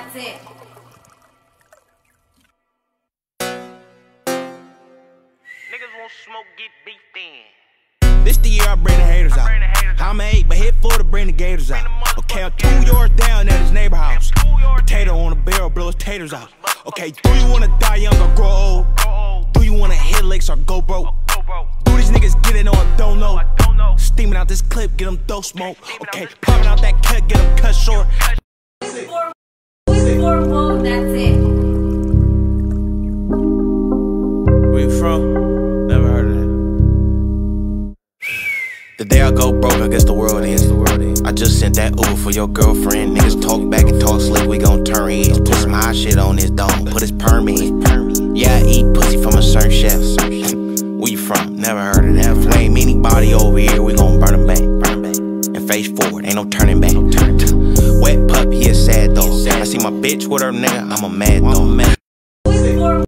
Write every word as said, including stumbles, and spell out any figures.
that's it. Niggas won't smoke, get beefed in. This the year I bring the haters out. I'm an eight, but hit four to bring the gators out. Okay, I'm two yards down at his neighbor house. Potato on a barrel, blow his taters out. Okay, do you wanna die young or grow old? Do you wanna hit licks or go broke? Do these niggas get it or don't know? Steaming out this clip, get them dope smoke. Okay, popping out that cut, get them cut short. Whoa, that's it. Where you from? Never heard of that. The day I go broke, I guess the world ends. I just sent that Uber for your girlfriend. Niggas talk back and talk slick, we gon' turn heads. Put some high shit on his dome, put his perm in. Yeah, I eat pussy from a certain chef. Where you from? Never heard of that. Flame anybody over here, we gon' burn him back. And face forward, ain't no turning back. Wet pup, he a sad dog. I see my bitch with her nigga, I'm a mad dog.